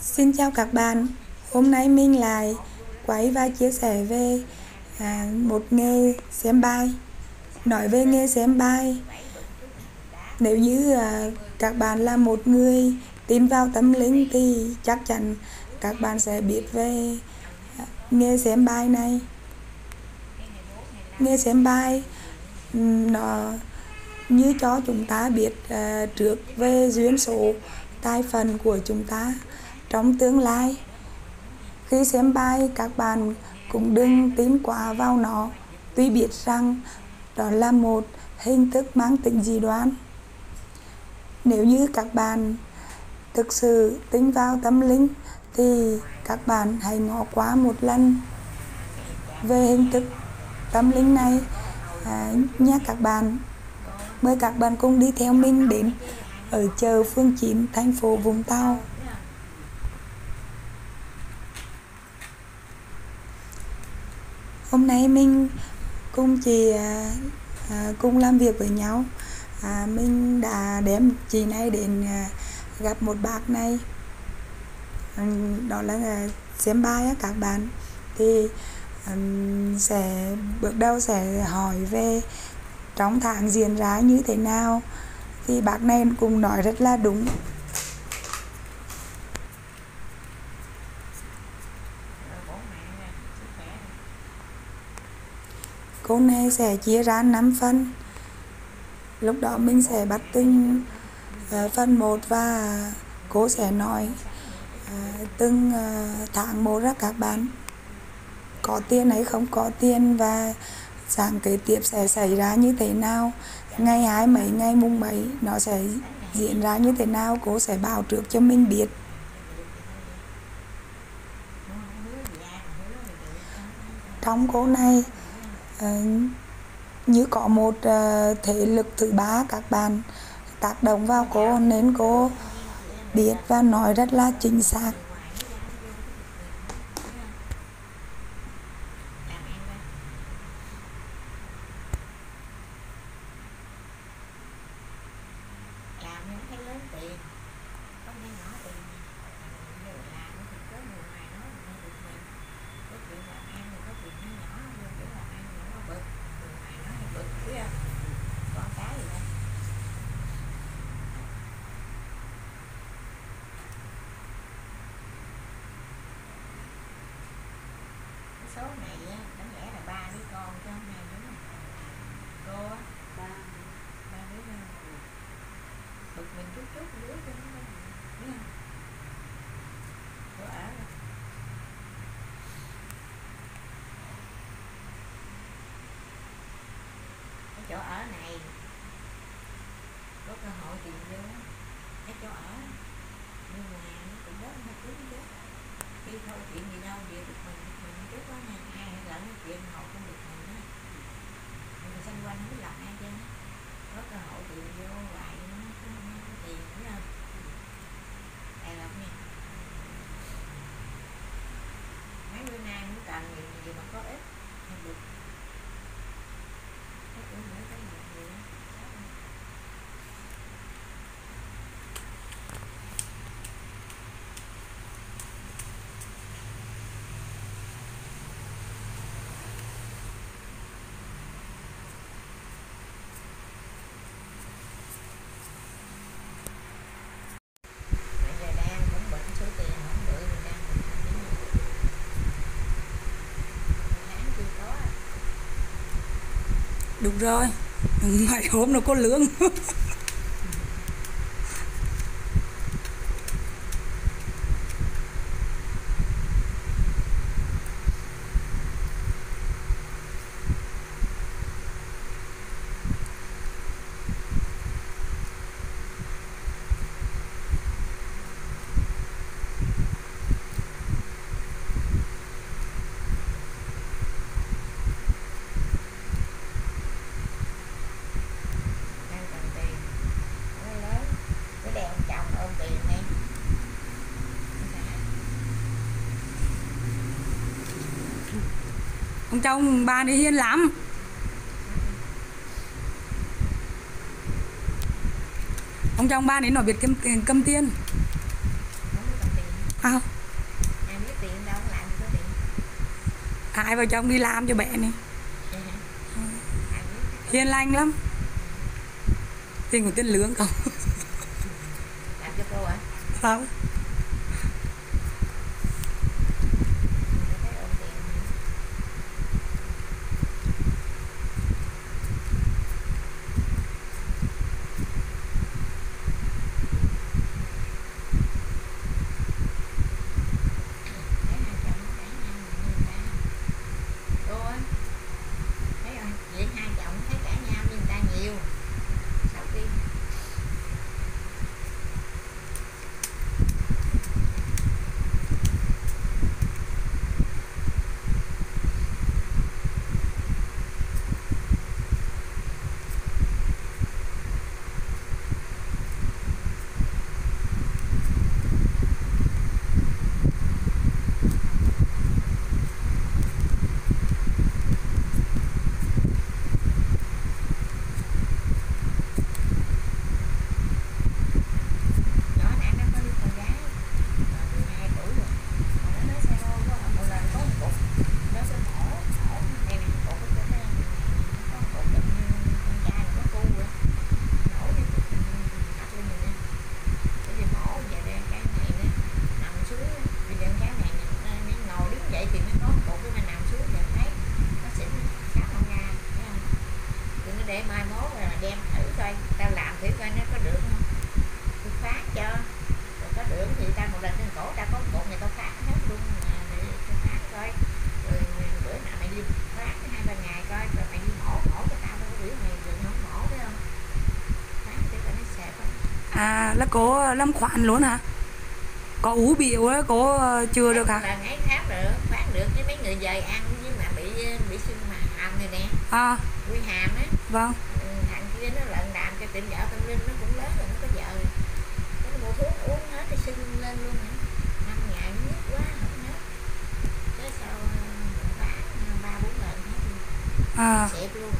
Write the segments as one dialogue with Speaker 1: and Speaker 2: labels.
Speaker 1: Xin chào các bạn, hôm nay mình lại quay và chia sẻ về một nghề xem bài. Nói về nghề xem bài, nếu như các bạn là một người tin vào tâm linh thì chắc chắn các bạn sẽ biết về nghề xem bài này. Nghề xem bài nó như cho chúng ta biết trước về duyên số tài phận của chúng ta trong tương lai. Khi xem bài, các bạn cũng đừng tin quá vào nó, tuy biết rằng đó là một hình thức mang tính dị đoan. Nếu như các bạn thực sự tin vào tâm linh thì các bạn hãy ngó qua một lần về hình thức tâm linh này nha các bạn. Mời các bạn cùng đi theo mình đến ở chợ Phương Chín, thành phố Vũng Tàu. Hôm nay mình cùng chị cùng làm việc với nhau. Mình đã đem chị này đến gặp một bác này, đó là xem bài á các bạn. Thì bước đầu sẽ hỏi về trong tháng diễn ra như thế nào. Thì bác này cũng nói rất là đúng. Cô này sẽ chia ra 5 phần. Lúc đó mình sẽ bắt từng phần 1 và cô sẽ nói từng tháng một ra các bạn. Có tiền hay không có tiền và sáng kế tiếp sẽ xảy ra như thế nào, ngày hai mấy, ngày mùng mấy nó sẽ diễn ra như thế nào, cô sẽ báo trước cho mình biết. Trong cô này như có một thế lực thứ ba các bạn tác động vào cô, nên cô biết và nói rất là chính xác.
Speaker 2: Số này á, đáng lẽ là 3 đứa con chứ không 2 đứa. Cô á, 3 đứa thôi. Bực mình chút chút đứa cho nó biết không? Cô ở rồi. Cái chỗ ở này có cơ hội tìm vô cái chỗ ở, nhưng mà nó cũng rất là cứng chứ. Khi thôi chuyện gì đâu về được mình trước đó nha, ai lỡ nói chuyện họ không được mình á, nhưng mà xung quanh không biết làm ai chứ, có cơ hội tìm vô lại nó có tiền đúng không? Tài lộc nha. Mấy bữa nay cũng cần gì mà có ích không được. Cái cũng nữa cái gì vậy đó.
Speaker 1: Đúng rồi, mấy hôm nó có lương. Ông chồng bà ấy hiền lắm. Ông chồng bà ấy nói biết cầm tiền. À,
Speaker 2: Ai biết tiền đâu làm gì có tiền.
Speaker 1: hai vợ chồng đi làm cho bé này.
Speaker 2: Vậy hả? Ai biết
Speaker 1: Hiền lành lắm. Tiền của tiền lương không?
Speaker 2: làm cho cô hả?
Speaker 1: Không.
Speaker 2: Tôi thấy ôm tiền hả? Thấy hai chồng nó cãi nhau như người ta. Cô á, thấy rồi, vậy hai chồng thấy cãi nhau như người ta nhiều. Sao đi? Nhỏ nãy nó có đứa con gái, 12 tuổi rồi. Mà nó nói xe ôm quá, một lần có một cục, nó sẽ mổ này nè, cục ở trên đây, nó có một cục giống như con trai mà có cu vậy. Mổ cái cục cắt lên này nè. Cái gì mổ về đây cái này nè, nằm xuống á, bây giờ cái này nè, nó ngồi đứng dậy thì nó có một cục, cái mà nằm xuống thì thấy nó xỉn cắt không ra, thấy không? Rồi nó để mai mốt rồi đem thử coi, tao làm thử coi nó có được không? Tôi phát cho, rồi có được thì tao một lần trên cổ tao có một cục này tao phát hết luôn để tao phát coi, rồi bữa nào mày đi phát 2-3 ngày coi, rồi mày đi mổ cho tao, tao có biểu mày đừng không mổ phải không? Phát để coi nó xẹp không?
Speaker 1: À, là cô lâm khoản luôn hả? Có ú biểu á, cô chưa được hả?
Speaker 2: Lần ấy khám được, phát được với mấy người về ăn nhưng mà bị sưng mà hàm này nè,
Speaker 1: À,
Speaker 2: quy hàm á.
Speaker 1: vâng.
Speaker 2: Thằng kia nó lận đàm cho tiệm vợ tâm linh, nó cũng lớn rồi, nó có vợ rồi. Nó mua thuốc uống hết thì sưng lên luôn hả? 5 ngày nó nhức quá không hết. Thế sau mình bán 3-4 lần hết luôn.
Speaker 1: À,
Speaker 2: Xẹp luôn.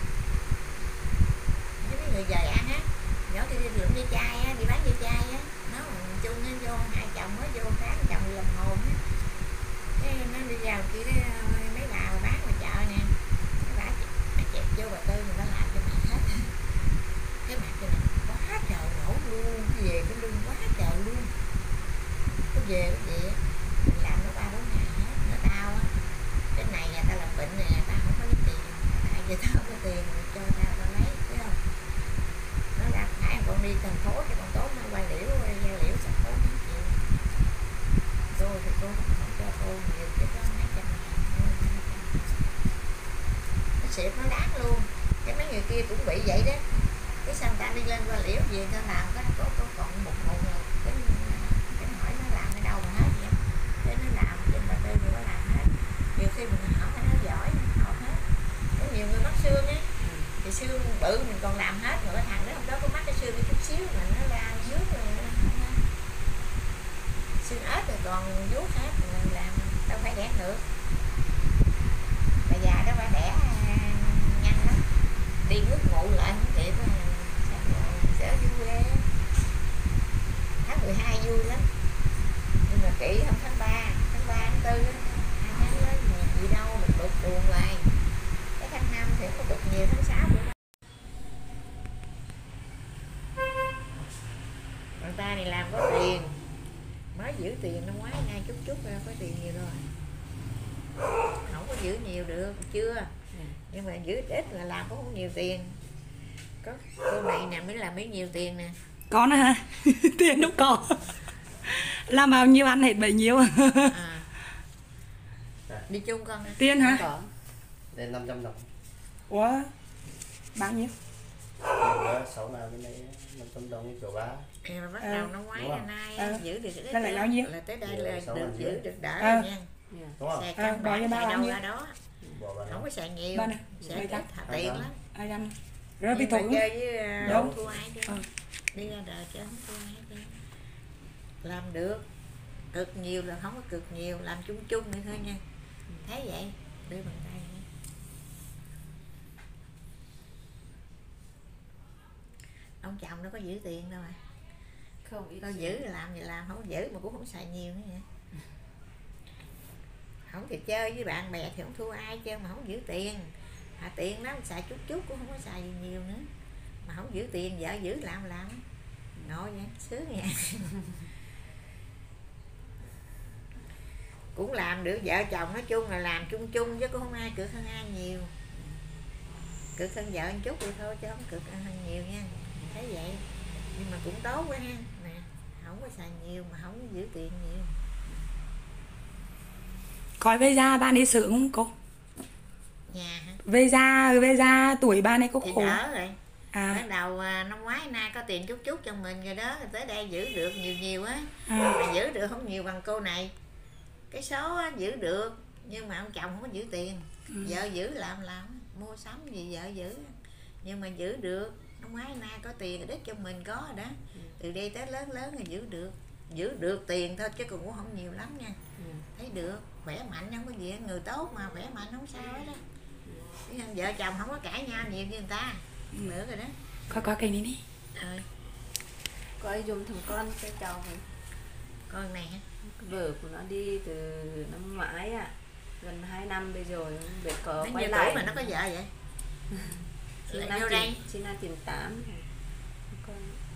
Speaker 2: Với mấy người về ăn á, nhỏ kia đi lượm dây chai á, đi bán dây chai á, nó chung nó vô, hai chồng mới vô bán, chồng làm hồn á. Cái nó đi ra kia cái mấy bà bán ngoài chợ nè, mấy bà chẹp vô bà Tư người ta làm cho mày hết. Cái mặt cho mày quá trời nổ luôn, cái về cái lưng quá trời luôn. Cái về cái gì á, mình làm nó 3-4 ngày hết. Nó tao á, cái này nhà tao làm bệnh này, tao không có lấy tiền, tại vì tao không có tiền cho tao lấy, thấy không? Nó ra phải con đi thành phố thì con tốt nó quay liễu sắp tốt mấy triệu. Cô thì cô không cho cô nhiều, chứ có mấy trăm ngàn thôi, 200. Nó xịt nó đáng luôn. Cái mấy người kia cũng bị vậy đó. Cái sao người ta đi lên qua liễu gì ta làm có còn một rồi cái hỏi nó làm ở đâu mà hết vậy? Cái nó làm trên bà Tư nó làm hết. Nhiều khi mình hỏi nó giỏi nó học hết. Có nhiều người mắc xương á, thì xương bự mình còn làm hết, rồi cái thằng đó hôm đó có mắc cái xương chút xíu mà nó ra dưới rồi xương ếch rồi còn vuốt hết mình làm đâu phải đẻ được. Bà già đó bà đẻ nhanh lắm, đi nước ngủ lại không kịp á. Sợ vui quê. Tháng 12 vui lắm, nhưng mà kỹ không tháng 3, tháng 4 á, 2 tháng đó gì đâu mình đục buồn lại. Cái tháng 5 thì có đục nhiều, tháng 6 cũng người ta này làm có tiền, mới giữ tiền năm ngoái ngay chút ra có tiền nhiều rồi, không có giữ nhiều được chưa, nhưng mà giữ ít là làm cũng không nhiều tiền. Có cô này nè mới làm mấy nhiều tiền nè.
Speaker 1: có nữa hả? Tiền đâu có. Làm bao nhiêu ăn hết bấy nhiêu.
Speaker 2: À. Đi chung con hả?
Speaker 1: Tiền hả?
Speaker 3: Có. Lên 500 đồng.
Speaker 1: Ủa, bao nhiêu?
Speaker 3: 6 nào bên đây 500 đồng chỗ bá.
Speaker 2: À, mà bắt đầu năm ngoái là nay giữ được ít
Speaker 1: là bao nhiêu?
Speaker 2: là tới đây là được giữ được đỡ
Speaker 1: À.
Speaker 2: rồi nha.
Speaker 3: Đúng không?
Speaker 2: Xài căn
Speaker 1: bao nhiêu
Speaker 2: bản xài
Speaker 1: bao
Speaker 2: đâu
Speaker 1: nhiêu?
Speaker 2: ra đó,
Speaker 3: Bỏ vào
Speaker 2: không
Speaker 3: đó.
Speaker 2: có xài nhiều,
Speaker 1: Bao nhiêu?
Speaker 2: xài ít thà
Speaker 3: 200.
Speaker 2: tiền lắm.
Speaker 1: Ai ăn? Rồi đi
Speaker 2: Nhưng mà
Speaker 1: thủ.
Speaker 2: chơi với
Speaker 1: Đâu?
Speaker 2: không thua ai chứ. Đi ra đời chứ không thua ai chứ. Làm được, cực nhiều là không có cực nhiều, làm chung chung vậy thôi nha. Thấy vậy, đưa bàn tay nha. Ông chồng nó có giữ tiền đâu mà.
Speaker 4: Không ít
Speaker 2: Tao
Speaker 4: chuyện.
Speaker 2: giữ làm gì làm, không giữ mà cũng không xài nhiều nữa vậy. Không thì chơi với bạn bè thì không thua ai chứ mà không giữ tiền. Tiền lắm, xài chút chút cũng không có xài gì nhiều nữa. Mà không giữ tiền, vợ giữ làm. Ngồi vậy, sướng nha. Cũng làm được, vợ chồng nói chung là làm chung chung chứ cũng không ai cực hơn ai nhiều. Cực hơn vợ một chút thì thôi chứ không cực hơn nhiều nha. Thấy vậy. Nhưng mà cũng tốt quá ha. Nè, không có xài nhiều mà không có giữ tiền nhiều.
Speaker 1: Coi về già bạn ấy sướng không cô?
Speaker 2: Nhà hả?
Speaker 1: Về già tuổi bạn ấy có
Speaker 2: Thì
Speaker 1: khổ?
Speaker 2: đỡ rồi.
Speaker 1: À,
Speaker 2: Bắt đầu năm ngoái nay có tiền chút chút cho mình rồi đó, tới đây giữ được nhiều á.
Speaker 1: à,
Speaker 2: Mà giữ được không nhiều bằng cô này. Cái số á, giữ được nhưng mà ông chồng không có giữ tiền. Vợ giữ làm mua sắm gì vợ giữ. Nhưng mà giữ được, năm ngoái nay có tiền đích cho mình có rồi đó. Từ đây tới lớn thì giữ được tiền thôi chứ cũng không nhiều lắm nha. Thấy được, khỏe mạnh không có gì, người tốt mà khỏe mạnh không sao hết đó. Vợ chồng không có cãi nhau nhiều như người ta. Nữa rồi đó.
Speaker 1: coi cái này đi.
Speaker 4: Coi dùng thằng con cho cháu mình.
Speaker 2: Con này hả?
Speaker 4: Vợ của nó đi từ năm ngoái gần 2 năm bây giờ không biết có
Speaker 2: Nó
Speaker 4: quay
Speaker 2: nhiêu
Speaker 4: lại.
Speaker 2: tuổi mà nó có vợ vậy? Lại vô đây.
Speaker 4: Sinh năm 98. Con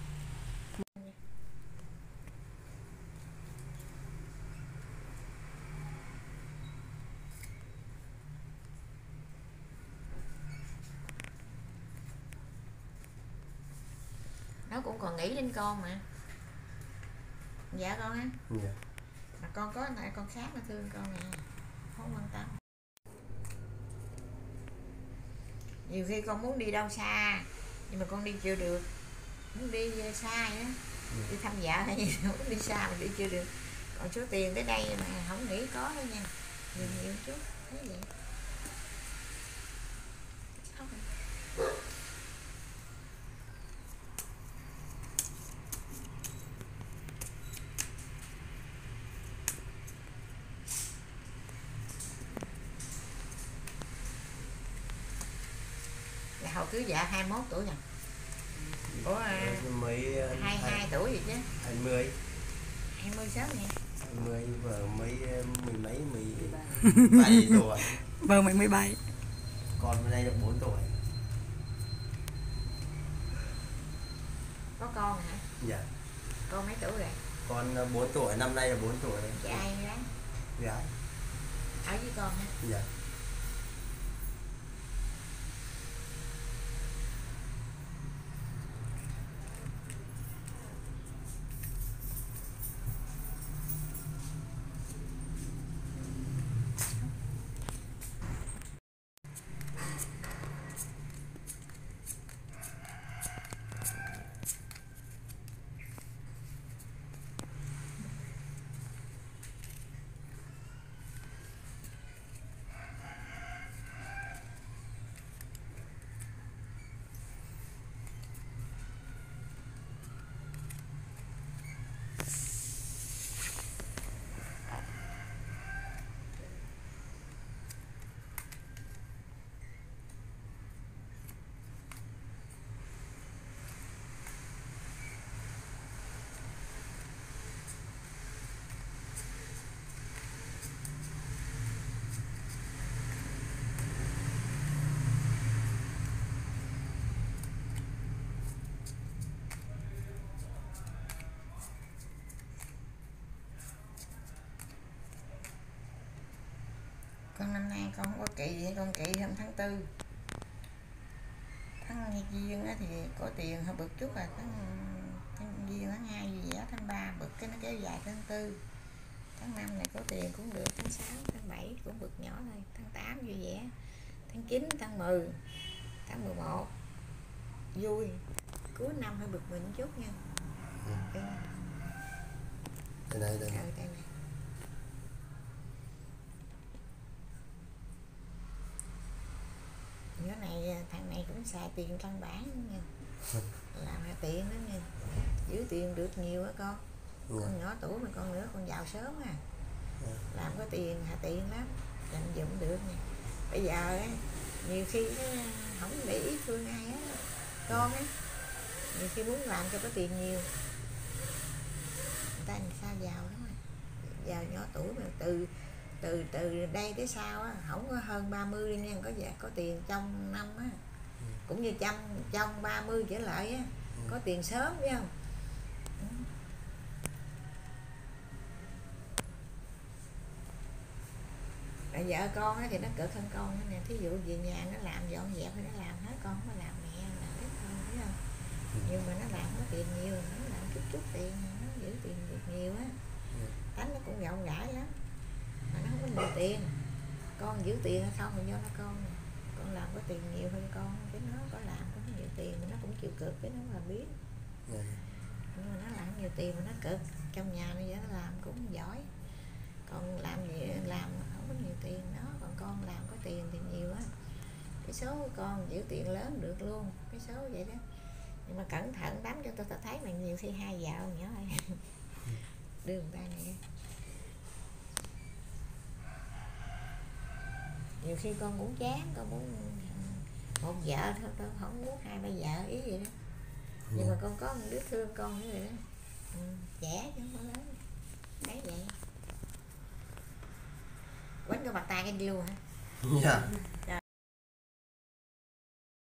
Speaker 2: Nó cũng còn nghĩ đến con mà. Dạ con á.
Speaker 3: Dạ.
Speaker 2: Mà con có lại con khác nó thương con nè, không quan tâm. Nhiều khi con muốn đi đâu xa nhưng mà con đi chưa được, muốn đi xa vậy đó, đi thăm vợ hay gì đó, muốn đi xa mà đi chưa được. Còn số tiền tới đây mà không nghĩ có đâu nha, nhiều chút thấy vậy. Là hồi cưới vợ 21 tuổi rồi. Ủa
Speaker 3: Mới
Speaker 2: 22 tuổi gì chứ?
Speaker 3: 20.
Speaker 2: 26 nè.
Speaker 3: 20 vợ mới mười mấy 17 tuổi.
Speaker 1: Vợ mới 17.
Speaker 3: Con bên đây được 4 tuổi.
Speaker 2: Có con hả?
Speaker 3: Dạ.
Speaker 2: Con mấy tuổi rồi?
Speaker 3: Con 4 tuổi, năm nay là 4 tuổi.
Speaker 2: Trai gái?
Speaker 3: Gái.
Speaker 2: Ở với con hả?
Speaker 3: Dạ.
Speaker 2: Con năm nay con không có kỵ gì, con kỵ hôm tháng 4. Tháng giêng thì có tiền hơi bực chút rồi, tháng giêng tháng 2 gì đó, tháng 3 bực cái nó kéo dài tháng 4. Tháng 5 này có tiền cũng được, tháng 6, tháng 7 cũng bực nhỏ thôi, tháng 8 vui vẻ, tháng 9, tháng 10, tháng 11 vui, cuối năm hơi bực mình chút nha.
Speaker 3: Đây này.
Speaker 2: Đây này. Nhỏ này thằng này cũng xài tiền căn bản nha, làm ra tiền đó nha, giữ tiền được nhiều á con. Con nhỏ tuổi mà con nữa con giàu sớm làm có tiền hạ tiền lắm, dành dụm được nha. Bây giờ á nhiều khi nó không để ý thương ai á con á, nhiều khi muốn làm cho có tiền nhiều người ta làm sao giàu lắm rồi. Giàu nhỏ tuổi mà từ đây tới sau á, không có hơn 30 đi nha, có tiền trong năm á, cũng như trong 30 trở lại á, có tiền sớm biết không. Rồi vợ con á thì nó cực hơn con nữa nè, thí dụ về nhà nó làm dọn dẹp thì nó làm hết, con không có làm, mẹ làm ít hơn biết không. Nhưng mà nó làm có tiền nhiều, nó làm chút tiền, nó giữ tiền được nhiều á, tánh nó cũng rộng rãi lắm, mà nó không có nhiều tiền. Con giữ tiền hay không là do nó con nè, con làm có tiền nhiều hơn con, cái nó có làm có nhiều tiền mà nó cũng chịu cực, cái nó là biết. Nhưng mà nó làm nhiều tiền mà nó cực, trong nhà bây giờ nó làm cũng giỏi, còn làm gì làm không có nhiều tiền đó, còn con làm có tiền thì nhiều á. Cái số của con giữ tiền lớn được luôn, cái số vậy đó. Nhưng mà cẩn thận lắm, cho tôi thấy mà nhiều khi hai vợ nhỏ ơi đưa người ta này. Nhiều khi con cũng chán, con muốn một vợ thôi, con không muốn hai ba vợ ý vậy đó. Nhưng mà con có một đứa thương con nữa rồi đó, trẻ chứ không có lớn, thấy vậy. Quánh cái bạc tay cái đi luôn hả?
Speaker 3: Dạ.
Speaker 2: Trời